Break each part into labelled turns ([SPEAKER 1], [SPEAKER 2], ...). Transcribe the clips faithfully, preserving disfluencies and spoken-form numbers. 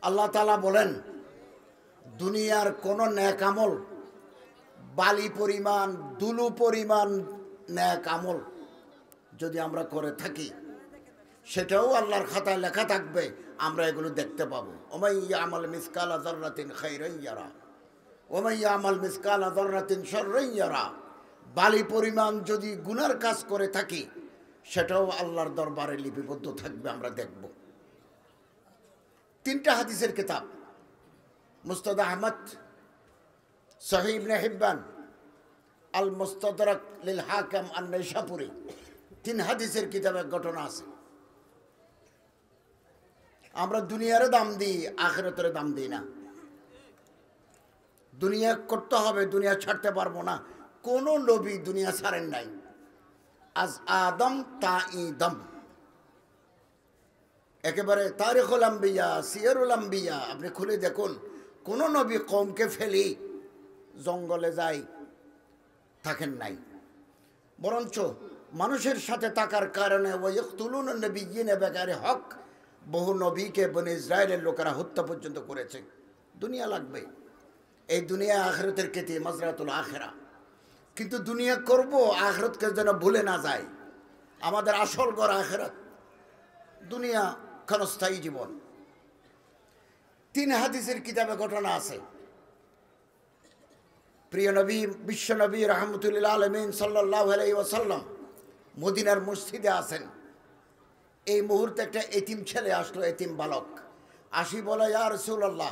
[SPEAKER 1] আল্লাহ তাআলা বলেন দুনিয়ার কোন নেক আমল বালি পরিমাণ দুলু পরিমাণ নেক আমল যদি আমরা করে থাকি সেটাও আল্লাহর খাতায় লেখা থাকবে, আমরা এগুলো দেখতে পাবো। ওমাই ইয়ামাল মিসকালা যাররাতিন খাইরান ইয়ারা ওমাই ইয়ামাল মিসকালা যাররাতিন শাররান ইয়ারা। বালি পরিমাণ যদি গুনার কাজ করে থাকি সেটাও আল্লাহর দরবারে লিপিবদ্ধ থাকবে, আমরা দেখব। তিনটা হাদিসের কিতাব মুসনাদ আহমদ, সহিহ ইবনে হিব্বান, আল মুস্তাদরাক লিল হাকিম আন-নাইসাপুরি, তিন হাদিসের কিতাবে ঘটনা আছে। আমরা দুনিয়ার দাম দিই, আখিরাতের দাম দিই না। দুনিয়া করতে হবে, দুনিয়া ছাড়তে পারবো না। কোন নবী দুনিয়া ছাড়েন নাই। আজ আদম তা ইদম, একেবারে তারিখুল আম্বিয়া, সিয়ারুল আম্বিয়া আপনি খুলে দেখুন, কোন নবী কওমকে ফেলি জঙ্গলে যাই থাকেন নাই। বরঞ্চ মানুষের সাথে থাকার কারণে ওয়াইয়াকতুলুন নবিয়্যিনা বিগাইরি হক, বহু নবীকে বনি ইসরায়েলের লোকেরা হত্যা পর্যন্ত করেছে। দুনিয়া লাগবে, এই দুনিয়া আখিরাতের ক্ষেত্রে মাজরাতুল আখিরা। কিন্তু দুনিয়া করব, আখিরাতকে যেন ভুলে না যায়। আমাদের আসল ঘর আখিরাত, দুনিয়া ক্ষণস্থায়ী জীবন। তিন হাদিসের কিতাবে ঘটনা আছে। প্রিয় নবী, বিশ্ব নবী রাহমাতুল আলামিন সাল্লাল্লাহু আলাইহি ওয়াসাল্লাম মদিনার মসজিদে আছেন। এই মুহূর্তে একটা এতিম ছেলে আসলো, এতিম বালক আসি বলে, ইয়া রাসূলুল্লাহ,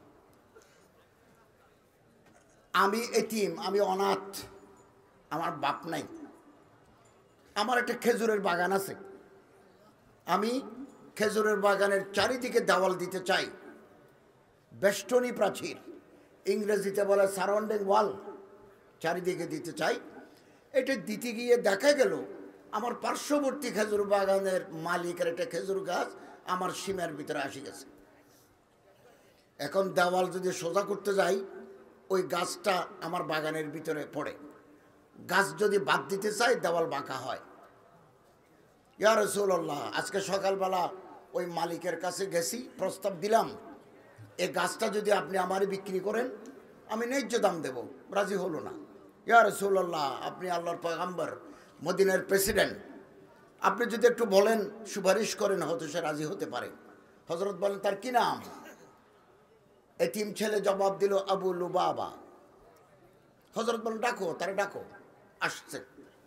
[SPEAKER 1] আমি এতিম, আমি অনাথ, আমার বাপ নাই, আমার একটা খেজুরের বাগান আছে, আমি খেজুরের বাগানের চারিদিকে দেওয়াল দিতে চাই, বেষ্টনী প্রাচীর, ইংরেজিতে বলে সারাউন্ডিং ওয়াল, চারিদিকে দিতে চাই। এটা দিতে গিয়ে দেখা গেল আমার পার্শ্ববর্তী খেজুর বাগানের মালিকের একটা খেজুর গাছ আমার সীমার ভিতরে আসি গেছে। এখন দেওয়াল যদি সোজা করতে যাই, ওই গাছটা আমার বাগানের ভিতরে পড়ে। গাছ যদি বাদ দিতে চাই, দেওয়াল বাঁকা হয়। ইয়া রাসূলুল্লাহ, আজকে সকালবেলা ওই মালিকের কাছে গেছি, প্রস্তাব দিলাম, এই গাছটা যদি আপনি আমারে বিক্রি করেন আমি ন্যায্য দাম দেব। রাজি হলো না। ইয়া রাসূলুল্লাহ, আপনি আল্লাহর পয়গম্বর, মদিনার প্রেসিডেন্ট, আপনি যদি একটু বলেন, সুপারিশ করেন, হয়তো সে রাজি হতে পারে। হযরত বলেন, তার কি নাম? এতিম ছেলে জবাব দিল, আবু লুবাবা। হযরত বলেন, ডাকো, তারে ডাকো। আসছে,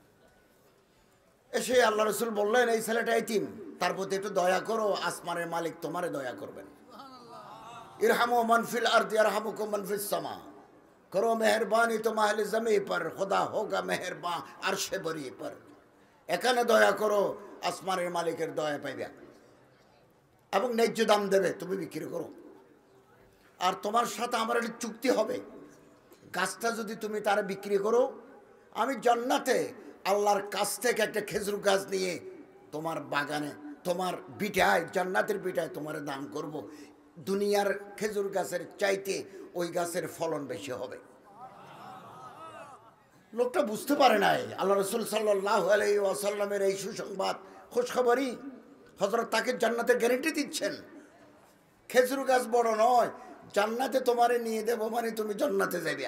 [SPEAKER 1] এসে আল্লাহ রাসূল বললেন, এই ছেলেটা এতিম, তার প্রতি একটু দয়া করো, আসমানের মালিক তোমারে দয়া করবেন। ইরহামু মান ফিল আরদি ইয়ারহামুকুম মান ফিস সামা, করো মেহরবানি তো আহলে জমি পর, খোদা হোগা মেহরবান আরশে বরি পর। এখানে দয়া করো, আসমানের মালিকের দয়া পাইবে এবং ন্যায্য দাম দেবে, তুমি বিক্রি করো। আর তোমার সাথে আমার একটা চুক্তি হবে, গাছটা যদি তুমি তারা বিক্রি করো, আমি জান্নাতে আল্লাহর কাছ থেকে একটা খেজুর গাছ নিয়ে তোমার বাগানে, তোমার বিটায়, জান্নাতের বিটায় তোমার দান করব। দুনিয়ার খেজুর গাছের চাইতে ওই গাছের ফলন বেশি হবে। লোকটা বুঝতে পারে নাই আল্লাহ রাসূল সাল্লাল্লাহু আলাইহি ওয়াসাল্লামের এই সুসংবাদ, খোঁজখবরই। হযরত তাকে জান্নাতের গ্যারান্টি দিচ্ছেন। খেজুর গাছ বড় নয়, জান্নাতে তোমারে নিয়ে দেব, মানে তুমি জান্নাতে যাবে।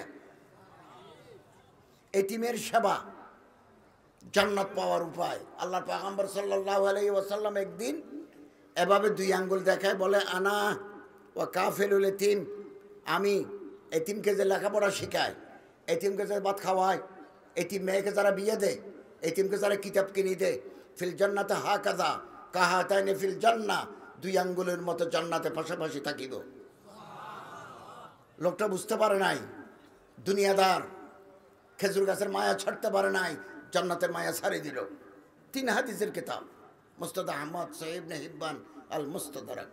[SPEAKER 1] এতিমের সেবা, জান্নাত পাওয়ার উপায়। আল্লাহর পয়গম্বর সাল্লাল্লাহু আলাইহি ওয়াসাল্লাম একদিন এভাবে দুই আঙ্গুল দেখায়, বলে, আনা ওয়া কাফিলুল এতিম, আমি এতিমকে যে লেখাপড়া শেখায়, এতিমকে যে ভাত খাওয়ায়, এতিম মেয়েকে যারা বিয়ে দেয়, এতিমকে যারা কিতাব কিনে দেয়, ফিল জান্নাতে হা কাজা কাহাতাইনে ফিল জান্নাহ, দুই আঙ্গুলের মতো জান্নাতে পাশাপাশি থাকিব। লোকটা বুঝতে পারে নাই, দুনিয়াদার, খেজুর গাছের মায়া ছাড়তে পারে নাই, জান্নাতের মায়া ছাড়িয়ে দিল। তিন হাদিসের কিতাব মুসনাদ আহমদ, সহিহ ইবনে হিব্বান, আল মুস্তাদরাক।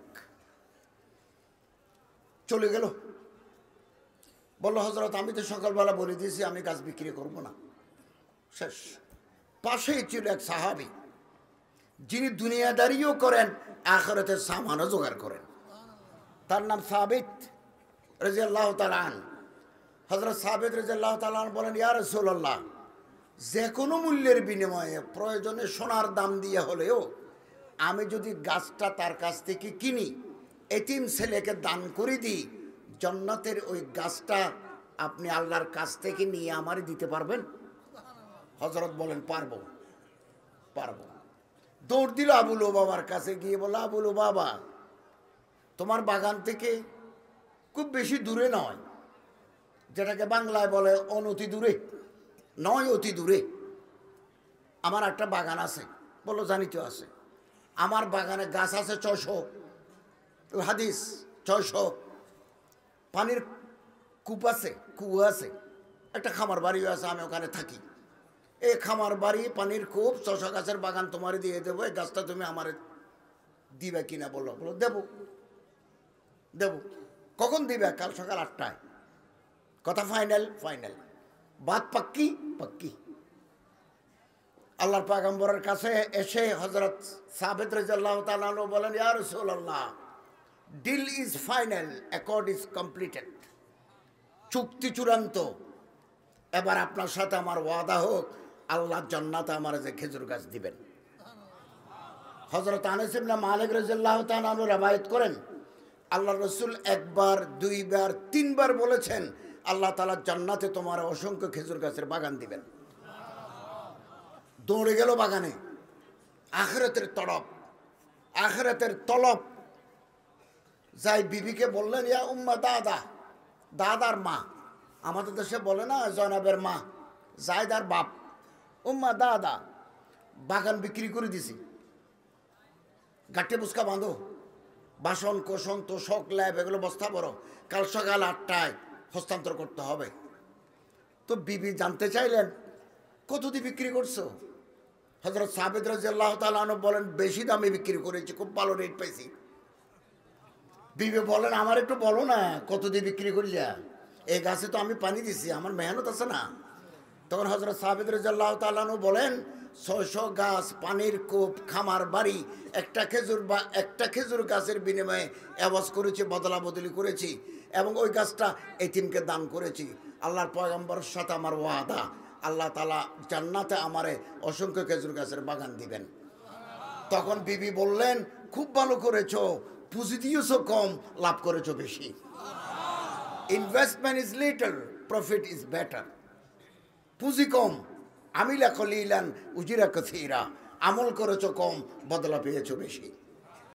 [SPEAKER 1] চলে গেল, বলল, হযরত আমি তো সকালবেলা বলে দিয়েছি আমি গাছ বিক্রি করব না। শেষ। পাশেই ছিল এক সাহাবী, যিনি দুনিয়াদারিও করেন, আখিরাতের সামানও জোগাড় করেন। তার নাম সাবিত রাদিয়াল্লাহু তাআলা আনহু। হযরত সাবিত রাদিয়াল্লাহু তাআলা আনহু বলেন, ইয়া রাসূলুল্লাহ, যে কোনো মূল্যের বিনিময়ে, প্রয়োজনে সোনার দাম দিয়ে হলেও, আমি যদি গাছটা তার কাছ থেকে কিনি, এতিম ছেলেকে দান করে দিই, জান্নাতের ওই গাছটা আপনি আল্লাহর কাছ থেকে নিয়ে আমারে দিতে পারবেন? হযরত বলেন পারবো পারবো। দৌড় দিল আবু লুবাবার কাছে, গিয়ে বলল, আবু লুবাবা, তোমার বাগান থেকে খুব বেশি দূরে নয়, যেটাকে বাংলায় বলে অনতি দূরে নয়, অতি দূরে আমার একটা বাগান আছে। বললো জানি তো আছে। আমার বাগানে গাছ আছে ছয়শো, হাদিস ছয়শো, পানির কূপ আছে, কুয়ো আছে, একটা খামার বাড়িও আছে, আমি ওখানে থাকি। এই খামার বাড়ি, পানির কূপ, ছশো গাছের বাগান তোমারে দিয়ে দেবো, এই গাছটা তুমি আমার দিবে কিনা? বললো বলো দেবো দেবো। কখন দিবে? কাল সকাল আটটায়। কথা ফাইনাল? ফাইনাল। বাত পাক্কি? পাক্কি। আল্লাহর পয়গম্বরের কাছে এসে হযরত সাবিত রাদিয়াল্লাহু তাআলা আনহু বলেন, ইয়া রাসূলুল্লাহ, deal is final, accord is completed. চুক্তি চূড়ান্ত। এবার আপনার সাথে আমার ওয়াদা হোক, আল্লাহ জান্নাতে আমার যে খেজুর গাছ দিবেন। হযরত আনাস ইবনে মালিক রাদিয়াল্লাহু তাআলা আনহু রওয়ায়াত করেন, আল্লাহ রসুল একবার, দুইবার, তিনবার বলেছেন, আল্লাহ তাআলা জান্নাতে তোমার অসংখ্য খেজুর গাছের বাগান দিবেন। দৌড়ে গেল বাগানে। আখিরাতের তলব, আখিরাতের তলব। যাই বিবিকে বললেন, ইয়া উম্মা দাদা, দাদার মা, আমাদের দেশে বলে না জয়নাবের মা, জায়দার বাপ, উম্মা দাদা, বাগান বিক্রি করে দিছি, গাট্টে বুসকা বাঁধো, বাসন কোসন তোষক ল্যাব এগুলো বস্তা বড়, কাল সকাল আটটায় হস্তান্তর করতে হবে। তো বিবি জানতে চাইলেন, কত দিয়ে বিক্রি করছো? হযরত সাবিত রাদিয়াল্লাহু তাআলা আনহু বলেন, বেশি দামে বিক্রি করেছি, খুব ভালো রেট পাইছি। বিবি বলেন, আমার একটু বলো না কত দিয়ে বিক্রি করিয়া, এই গাছে তো আমি পানি দিছি, আমার মেহনত আছে না। তখন হযরত সাবিত রাদিয়াল্লাহু তাআলা আনহু বলেন, ছয়শো গাছ, পানির কূপ, খামার বাড়ি, একটা খেজুর বা একটা খেজুর গাছের বিনিময়ে এওয়াজ করেছি, বদলা বদলি করেছি, এবং ওই গাছটা এতিমকে দান করেছি। আল্লাহর পয়গম্বরের সাথে আমার ওয়াদা, আল্লাহ তাআলা জান্নাতে আমারে অসংখ্য খেজুর গাছের বাগান দিবেন। তখন বিবি বললেন, খুব ভালো করেছো, পুঁজি দিয়েছো কম, লাভ করেছো বেশি। Investment is little, profit is better. পুঁজি কম, আমিলা কলিলান উজিরা কাসীরা, আমল করেছো কম, বদলা পেয়েছো বেশি।